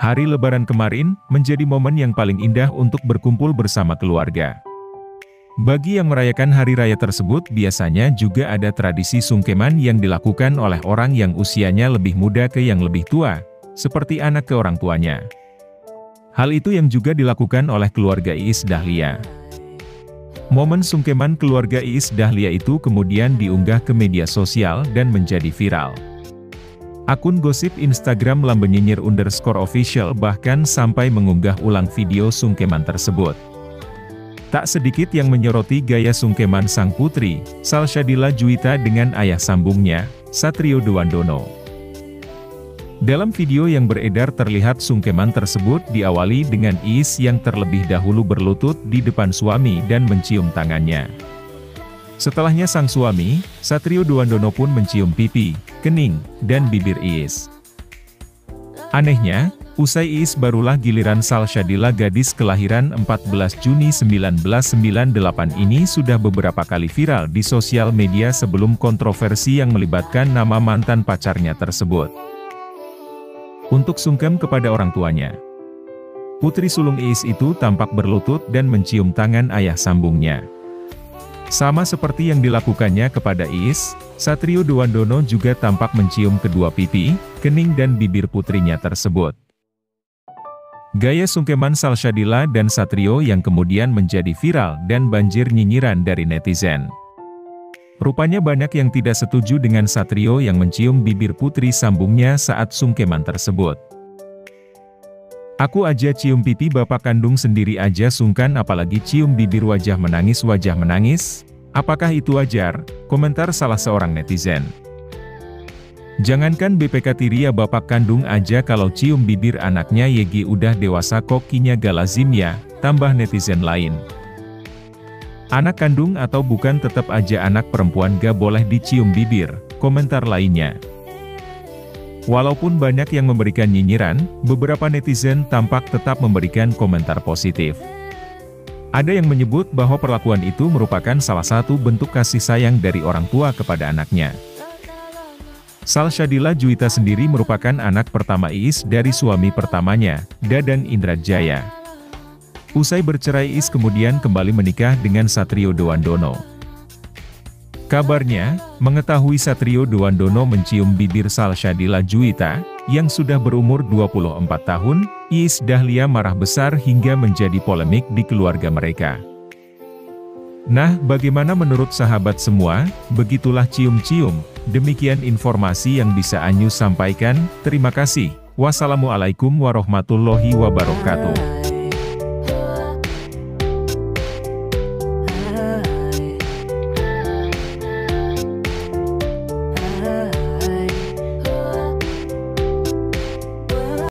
Hari Lebaran kemarin, menjadi momen yang paling indah untuk berkumpul bersama keluarga. Bagi yang merayakan hari raya tersebut, biasanya juga ada tradisi sungkeman yang dilakukan oleh orang yang usianya lebih muda ke yang lebih tua, seperti anak ke orang tuanya. Hal itu yang juga dilakukan oleh keluarga Iis Dahlia. Momen sungkeman keluarga Iis Dahlia itu kemudian diunggah ke media sosial dan menjadi viral. Akun gosip Instagram @lambenyinyir_official bahkan sampai mengunggah ulang video sungkeman tersebut. Tak sedikit yang menyoroti gaya sungkeman sang putri, Salsabila Juwita dengan ayah sambungnya, Satrio Dewandono. Dalam video yang beredar terlihat sungkeman tersebut diawali dengan Iis yang terlebih dahulu berlutut di depan suami dan mencium tangannya. Setelahnya sang suami, Satrio Dewandono pun mencium pipi, kening, dan bibir Iis. Anehnya, usai Iis barulah giliran Salsabila, gadis kelahiran 14 Juni 1998 ini sudah beberapa kali viral di sosial media sebelum kontroversi yang melibatkan nama mantan pacarnya tersebut. Untuk sungkem kepada orang tuanya, putri sulung Iis itu tampak berlutut dan mencium tangan ayah sambungnya. Sama seperti yang dilakukannya kepada Iis, Satrio Dewandono juga tampak mencium kedua pipi, kening dan bibir putrinya tersebut. Gaya sungkeman Salsabila dan Satrio yang kemudian menjadi viral dan banjir nyinyiran dari netizen. Rupanya banyak yang tidak setuju dengan Satrio yang mencium bibir putri sambungnya saat sungkeman tersebut. "Aku aja cium pipi bapak kandung sendiri aja sungkan apalagi cium bibir wajah menangis. Apakah itu wajar?" komentar salah seorang netizen. "Jangankan BPK Tiria bapak kandung aja kalau cium bibir anaknya Yegi udah dewasa kokinya galazim ya," tambah netizen lain. "Anak kandung atau bukan tetap aja anak perempuan gak boleh dicium bibir," komentar lainnya. Walaupun banyak yang memberikan nyinyiran, beberapa netizen tampak tetap memberikan komentar positif. Ada yang menyebut bahwa perlakuan itu merupakan salah satu bentuk kasih sayang dari orang tua kepada anaknya. Salsabila Juwita sendiri merupakan anak pertama Iis dari suami pertamanya, Dadan Indrajaya. Usai bercerai, Iis kemudian kembali menikah dengan Satrio Dewandono. Kabarnya, mengetahui Satrio Dewandono mencium bibir Salsabila Juwita, yang sudah berumur 24 tahun, Iis Dahlia marah besar hingga menjadi polemik di keluarga mereka. Nah, bagaimana menurut sahabat semua? Begitulah cium-cium. Demikian informasi yang bisa Anyu sampaikan. Terima kasih. Wassalamualaikum warahmatullahi wabarakatuh.